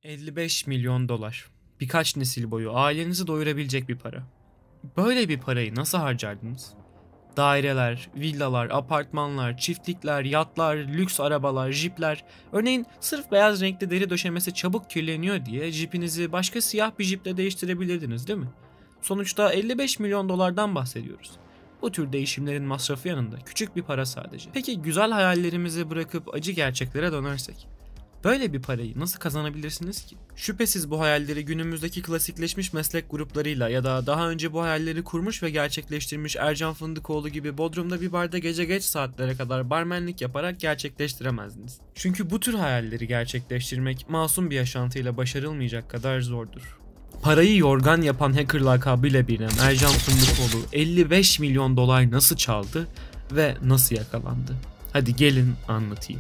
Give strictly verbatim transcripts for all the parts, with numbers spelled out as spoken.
elli beş milyon dolar. Birkaç nesil boyu ailenizi doyurabilecek bir para. Böyle bir parayı nasıl harcardınız? Daireler, villalar, apartmanlar, çiftlikler, yatlar, lüks arabalar, jipler. Örneğin sırf beyaz renkli deri döşemesi çabuk kirleniyor diye jipinizi başka siyah bir jiple değiştirebilirdiniz, değil mi? Sonuçta elli beş milyon dolardan bahsediyoruz. Bu tür değişimlerin masrafı yanında küçük bir para sadece. Peki güzel hayallerimizi bırakıp acı gerçeklere dönersek? Böyle bir parayı nasıl kazanabilirsiniz ki? Şüphesiz bu hayalleri günümüzdeki klasikleşmiş meslek gruplarıyla ya da daha önce bu hayalleri kurmuş ve gerçekleştirmiş Ercan Fındıkoğlu gibi Bodrum'da bir barda gece geç saatlere kadar barmenlik yaparak gerçekleştiremezdiniz. Çünkü bu tür hayalleri gerçekleştirmek masum bir yaşantıyla başarılmayacak kadar zordur. Parayı yorgan yapan hacker lakabıyla bilinen Ercan Fındıkoğlu elli beş milyon dolar nasıl çaldı ve nasıl yakalandı? Hadi gelin anlatayım.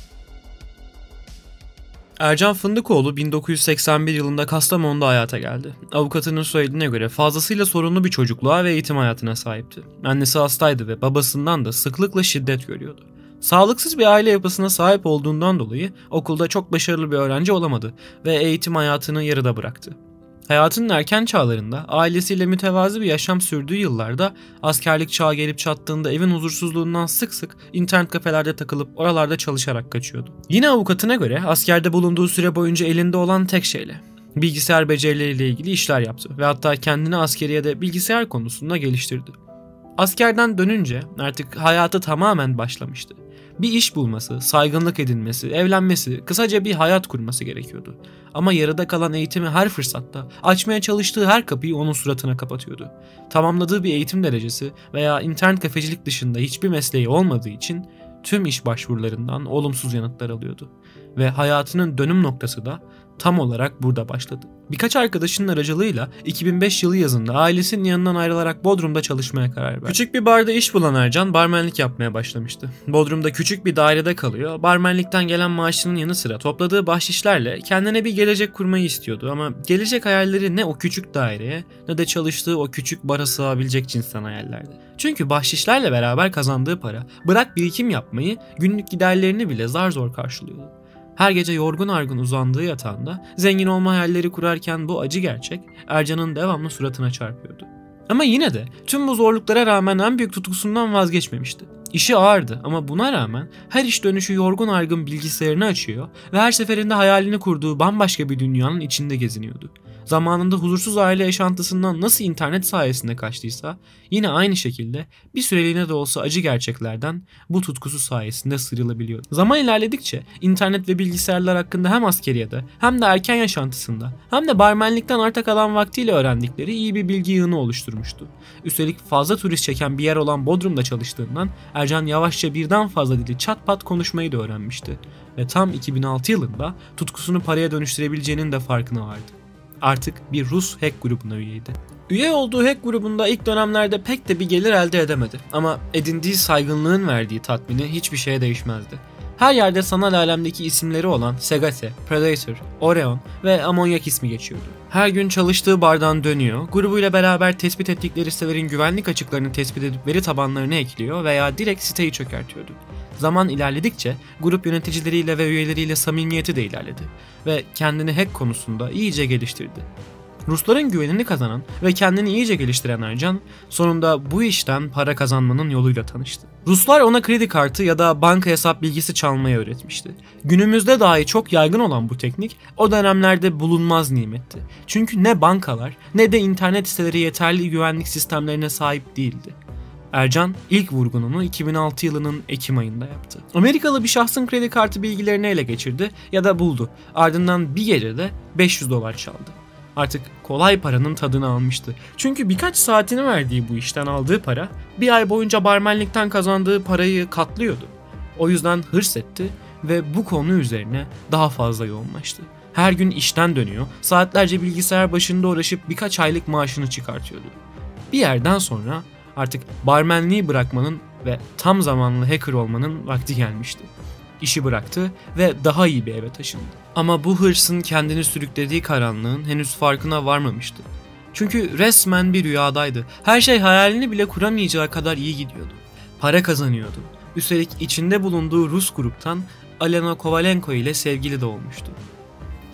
Ercan Fındıkoğlu bin dokuz yüz seksen bir yılında Kastamonu'da hayata geldi. Avukatının söylediğine göre fazlasıyla sorunlu bir çocukluğa ve eğitim hayatına sahipti. Annesi hastaydı ve babasından da sıklıkla şiddet görüyordu. Sağlıksız bir aile yapısına sahip olduğundan dolayı okulda çok başarılı bir öğrenci olamadı ve eğitim hayatını yarıda bıraktı. Hayatının erken çağlarında ailesiyle mütevazı bir yaşam sürdüğü yıllarda askerlik çağı gelip çattığında evin huzursuzluğundan sık sık internet kafelerde takılıp oralarda çalışarak kaçıyordu. Yine avukatına göre askerde bulunduğu süre boyunca elinde olan tek şeyle bilgisayar becerileriyle ilgili işler yaptı ve hatta kendini askeriyede bilgisayar konusunda geliştirdi. Askerden dönünce artık hayatı tamamen başlamıştı. Bir iş bulması, saygınlık edinmesi, evlenmesi, kısaca bir hayat kurması gerekiyordu. Ama yarıda kalan eğitimi her fırsatta, açmaya çalıştığı her kapıyı onun suratına kapatıyordu. Tamamladığı bir eğitim derecesi veya internet kafecilik dışında hiçbir mesleği olmadığı için tüm iş başvurularından olumsuz yanıtlar alıyordu. Ve hayatının dönüm noktası da tam olarak burada başladı. Birkaç arkadaşının aracılığıyla iki bin beş yılı yazında ailesinin yanından ayrılarak Bodrum'da çalışmaya karar verdi. Küçük bir barda iş bulan Ercan barmenlik yapmaya başlamıştı. Bodrum'da küçük bir dairede kalıyor, barmenlikten gelen maaşının yanı sıra topladığı bahşişlerle kendine bir gelecek kurmayı istiyordu ama gelecek hayalleri ne o küçük daireye ne de çalıştığı o küçük bara sığabilecek cinsten hayallerdi. Çünkü bahşişlerle beraber kazandığı para bırak birikim yapmayı, günlük giderlerini bile zar zor karşılıyordu. Her gece yorgun argın uzandığı yatağında zengin olma hayalleri kurarken bu acı gerçek Ercan'ın devamlı suratına çarpıyordu. Ama yine de tüm bu zorluklara rağmen en büyük tutkusundan vazgeçmemişti. İşi ağırdı ama buna rağmen her iş dönüşü yorgun argın bilgisayarını açıyor ve her seferinde hayalini kurduğu bambaşka bir dünyanın içinde geziniyordu. Zamanında huzursuz aile yaşantısından nasıl internet sayesinde kaçtıysa yine aynı şekilde bir süreliğine de olsa acı gerçeklerden bu tutkusu sayesinde sıyrılabiliyordu. Zaman ilerledikçe internet ve bilgisayarlar hakkında hem askeriyede hem de erken yaşantısında hem de barmenlikten arta kalan vaktiyle öğrendikleri iyi bir bilgi yığını oluşturmuştu. Üstelik fazla turist çeken bir yer olan Bodrum'da çalıştığından Ercan yavaşça birden fazla dili çat pat konuşmayı da öğrenmişti ve tam iki bin altı yılında tutkusunu paraya dönüştürebileceğinin de farkına vardı. Artık bir Rus hack grubuna üyeydi. Üye olduğu hack grubunda ilk dönemlerde pek de bir gelir elde edemedi ama edindiği saygınlığın verdiği tatmini hiçbir şeye değişmezdi. Her yerde sanal alemdeki isimleri olan Segate, Predator, Orion ve Amonyak ismi geçiyordu. Her gün çalıştığı bardan dönüyor, grubuyla beraber tespit ettikleri sitelerin güvenlik açıklarını tespit edip veri tabanlarına ekliyor veya direkt siteyi çökertiyordu. Zaman ilerledikçe grup yöneticileriyle ve üyeleriyle samimiyeti de ilerledi ve kendini hack konusunda iyice geliştirdi. Rusların güvenini kazanan ve kendini iyice geliştiren Ercan sonunda bu işten para kazanmanın yoluyla tanıştı. Ruslar ona kredi kartı ya da banka hesap bilgisi çalmayı öğretmişti. Günümüzde dahi çok yaygın olan bu teknik o dönemlerde bulunmaz nimetti. Çünkü ne bankalar ne de internet siteleri yeterli güvenlik sistemlerine sahip değildi. Ercan ilk vurgununu iki bin altı yılının Ekim ayında yaptı. Amerikalı bir şahsın kredi kartı bilgilerini ele geçirdi ya da buldu. Ardından bir gecede beş yüz dolar çaldı. Artık kolay paranın tadını almıştı. Çünkü birkaç saatini verdiği bu işten aldığı para bir ay boyunca barmenlikten kazandığı parayı katlıyordu. O yüzden hırs etti ve bu konu üzerine daha fazla yoğunlaştı. Her gün işten dönüyor, saatlerce bilgisayar başında uğraşıp birkaç aylık maaşını çıkartıyordu. Bir yerden sonra artık barmenliği bırakmanın ve tam zamanlı hacker olmanın vakti gelmişti. İşi bıraktı ve daha iyi bir eve taşındı. Ama bu hırsın kendini sürüklediği karanlığın henüz farkına varmamıştı. Çünkü resmen bir rüyadaydı. Her şey hayalini bile kuramayacağı kadar iyi gidiyordu. Para kazanıyordu. Üstelik içinde bulunduğu Rus gruptan Alena Kovalenko ile sevgili de olmuştu.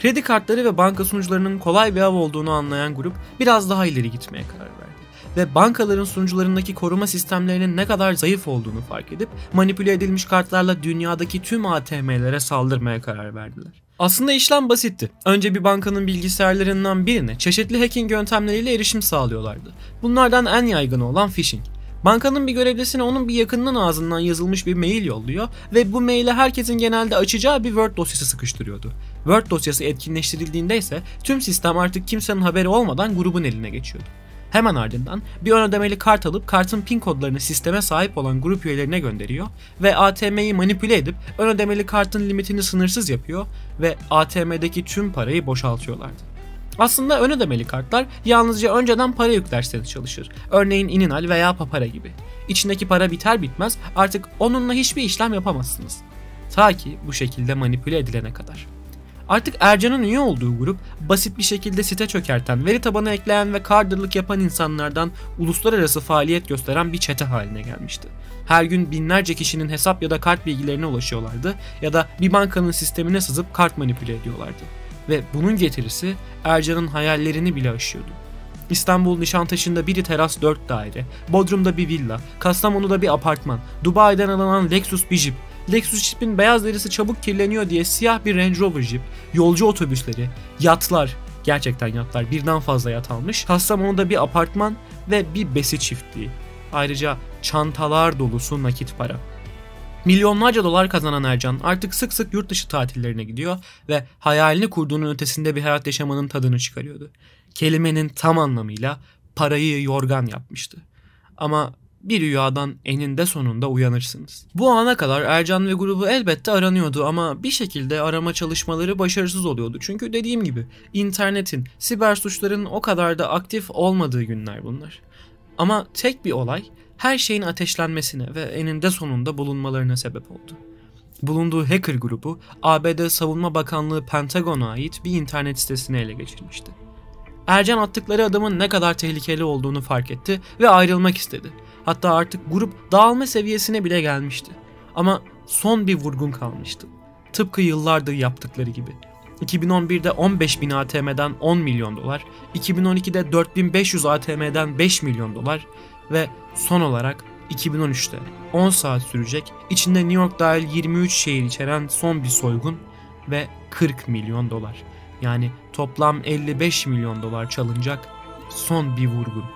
Kredi kartları ve banka sunucularının kolay bir av olduğunu anlayan grup biraz daha ileri gitmeye karar verdi. Ve bankaların sunucularındaki koruma sistemlerinin ne kadar zayıf olduğunu fark edip manipüle edilmiş kartlarla dünyadaki tüm A T M'lere saldırmaya karar verdiler. Aslında işlem basitti. Önce bir bankanın bilgisayarlarından birine çeşitli hacking yöntemleriyle erişim sağlıyorlardı. Bunlardan en yaygını olan phishing. Bankanın bir görevlisine onun bir yakınının ağzından yazılmış bir mail yolluyor ve bu maile herkesin genelde açacağı bir Word dosyası sıkıştırıyordu. Word dosyası etkinleştirildiğinde ise tüm sistem artık kimsenin haberi olmadan grubun eline geçiyordu. Hemen ardından bir ön ödemeli kart alıp kartın pin kodlarını sisteme sahip olan grup üyelerine gönderiyor ve A T M'yi manipüle edip ön ödemeli kartın limitini sınırsız yapıyor ve A T M'deki tüm parayı boşaltıyorlardı. Aslında ön ödemeli kartlar yalnızca önceden para yüklerseniz çalışır. Örneğin Ininal veya Papara gibi. İçindeki para biter bitmez artık onunla hiçbir işlem yapamazsınız. Ta ki bu şekilde manipüle edilene kadar. Artık Ercan'ın üye olduğu grup basit bir şekilde site çökerten, veri tabanı ekleyen ve cardırlık yapan insanlardan uluslararası faaliyet gösteren bir çete haline gelmişti. Her gün binlerce kişinin hesap ya da kart bilgilerine ulaşıyorlardı ya da bir bankanın sistemine sızıp kart manipüle ediyorlardı. Ve bunun getirisi Ercan'ın hayallerini bile aşıyordu. İstanbul Nişantaşı'nda biri teras dört daire, Bodrum'da bir villa, Kastamonu'da bir apartman, Dubai'den alınan Lexus bir jip, Lexus jipin beyaz derisi çabuk kirleniyor diye siyah bir Range Rover jip, yolcu otobüsleri, yatlar, gerçekten yatlar, birden fazla yat almış, Kastamonu'da bir apartman ve bir besi çiftliği. Ayrıca çantalar dolusu nakit para. Milyonlarca dolar kazanan Ercan artık sık sık yurt dışı tatillerine gidiyor ve hayalini kurduğunun ötesinde bir hayat yaşamanın tadını çıkarıyordu. Kelimenin tam anlamıyla parayı yorgan yapmıştı. Ama bir rüyadan eninde sonunda uyanırsınız. Bu ana kadar Ercan ve grubu elbette aranıyordu ama bir şekilde arama çalışmaları başarısız oluyordu. Çünkü dediğim gibi internetin, siber suçların o kadar da aktif olmadığı günler bunlar. Ama tek bir olay her şeyin ateşlenmesine ve eninde sonunda bulunmalarına sebep oldu. Bulunduğu hacker grubu A B D Savunma Bakanlığı Pentagon'a ait bir internet sitesini ele geçirmişti. Ercan attıkları adamın ne kadar tehlikeli olduğunu fark etti ve ayrılmak istedi. Hatta artık grup dağılma seviyesine bile gelmişti. Ama son bir vurgun kalmıştı. Tıpkı yıllardır yaptıkları gibi. iki bin on birde on beş bin A T M'den on milyon dolar, iki bin on ikide dört bin beş yüz A T M'den beş milyon dolar ve son olarak iki bin on üçte on saat sürecek, içinde New York dahil yirmi üç şehir içeren son bir soygun ve kırk milyon dolar. Yani toplam elli beş milyon dolar çalınacak son bir vurgun.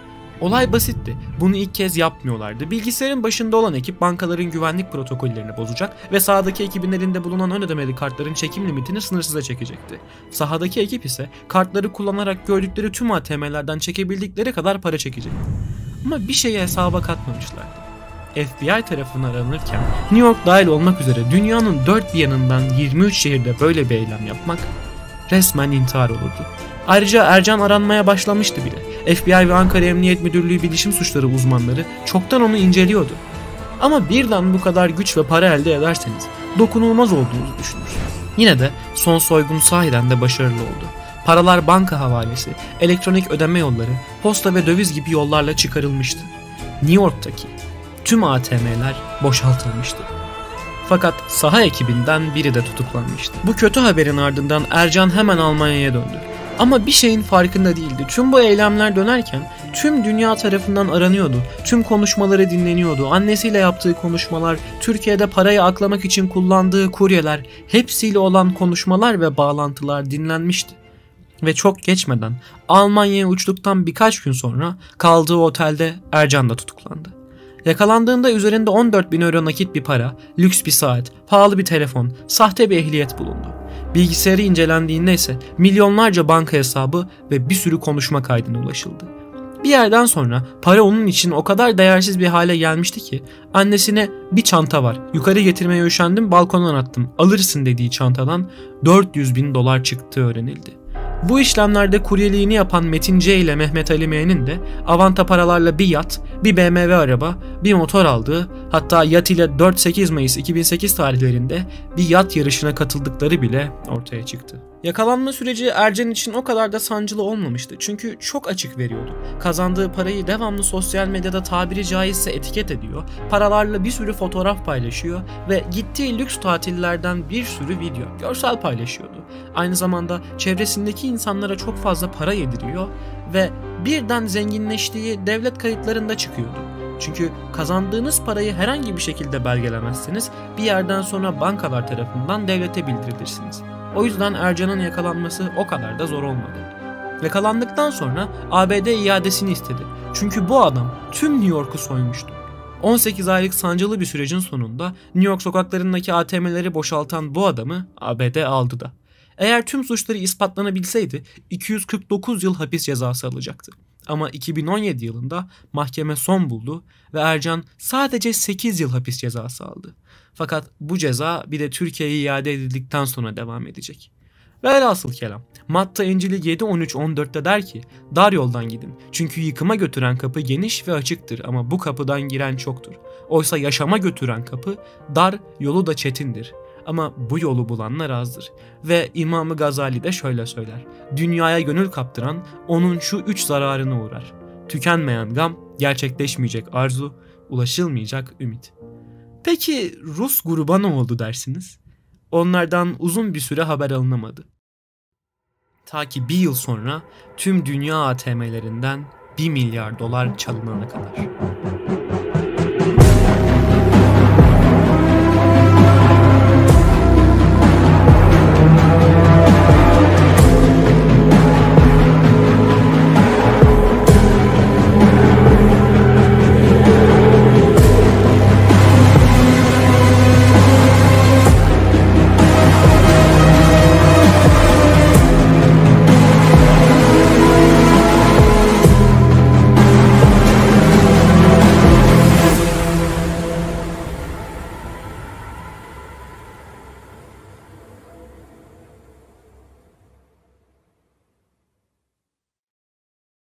Olay basitti. Bunu ilk kez yapmıyorlardı. Bilgisayarın başında olan ekip bankaların güvenlik protokollerini bozacak ve sahadaki ekibin elinde bulunan ön ödemeli kartların çekim limitini sınırsıza çekecekti. Sahadaki ekip ise kartları kullanarak gördükleri tüm A T M'lerden çekebildikleri kadar para çekecekti. Ama bir şeyi hesaba katmamışlardı. F B I tarafından aranırken New York dahil olmak üzere dünyanın dört bir yanından yirmi üç şehirde böyle bir eylem yapmak resmen intihar olurdu. Ayrıca Ercan aranmaya başlamıştı bile. F B I ve Ankara Emniyet Müdürlüğü bilişim suçları uzmanları çoktan onu inceliyordu. Ama birden bu kadar güç ve para elde ederseniz dokunulmaz olduğunuzu düşünürsünüz. Yine de son soygun sahiden de başarılı oldu. Paralar banka havalesi, elektronik ödeme yolları, posta ve döviz gibi yollarla çıkarılmıştı. New York'taki tüm A T M'ler boşaltılmıştı. Fakat saha ekibinden biri de tutuklanmıştı. Bu kötü haberin ardından Ercan hemen Almanya'ya döndü. Ama bir şeyin farkında değildi. Tüm bu eylemler dönerken tüm dünya tarafından aranıyordu. Tüm konuşmaları dinleniyordu. Annesiyle yaptığı konuşmalar, Türkiye'de parayı aklamak için kullandığı kuryeler, hepsiyle olan konuşmalar ve bağlantılar dinlenmişti. Ve çok geçmeden Almanya'ya uçtuktan birkaç gün sonra kaldığı otelde Ercan da tutuklandı. Yakalandığında üzerinde on dört bin euro nakit bir para, lüks bir saat, pahalı bir telefon, sahte bir ehliyet bulundu. Bilgisayarı incelendiğinde ise milyonlarca banka hesabı ve bir sürü konuşma kaydına ulaşıldı. Bir yerden sonra para onun için o kadar değersiz bir hale gelmişti ki annesine bir çanta var, yukarı getirmeye üşendim, balkondan attım, alırsın dediği çantadan dört yüz bin dolar çıktığı öğrenildi. Bu işlemlerde kuryeliğini yapan Metin C ile Mehmet Ali M'nin de avanta paralarla bir yat, bir B M W araba, bir motor aldığı, hatta yat ile dört sekiz Mayıs iki bin sekiz tarihlerinde bir yat yarışına katıldıkları bile ortaya çıktı. Yakalanma süreci Ercan için o kadar da sancılı olmamıştı. Çünkü çok açık veriyordu. Kazandığı parayı devamlı sosyal medyada tabiri caizse etiket ediyor, paralarla bir sürü fotoğraf paylaşıyor ve gittiği lüks tatillerden bir sürü video, görsel paylaşıyordu. Aynı zamanda çevresindeki insanlara çok fazla para yediriyor ve birden zenginleştiği devlet kayıtlarında çıkıyordu. Çünkü kazandığınız parayı herhangi bir şekilde belgelemezseniz bir yerden sonra bankalar tarafından devlete bildirilirsiniz. O yüzden Ercan'ın yakalanması o kadar da zor olmadı. Yakalandıktan sonra A B D iadesini istedi. Çünkü bu adam tüm New York'u soymuştu. on sekiz aylık sancılı bir sürecin sonunda New York sokaklarındaki A T M'leri boşaltan bu adamı A B D aldı da. Eğer tüm suçları ispatlanabilseydi iki yüz kırk dokuz yıl hapis cezası alacaktı. Ama iki bin on yedi yılında mahkeme son buldu ve Ercan sadece sekiz yıl hapis cezası aldı. Fakat bu ceza bir de Türkiye'ye iade edildikten sonra devam edecek. Velhasıl kelam, Matta İncil'i yedi on üç on dörtte der ki, dar yoldan gidin çünkü yıkıma götüren kapı geniş ve açıktır ama bu kapıdan giren çoktur. Oysa yaşama götüren kapı dar, yolu da çetindir. Ama bu yolu bulanlar azdır. Ve İmam-ı Gazali de şöyle söyler. Dünyaya gönül kaptıran onun şu üç zararına uğrar. Tükenmeyen gam, gerçekleşmeyecek arzu, ulaşılmayacak ümit. Peki Rus gruba ne oldu dersiniz? Onlardan uzun bir süre haber alınamadı. Ta ki bir yıl sonra tüm dünya A T M'lerinden bir milyar dolar çalınana kadar.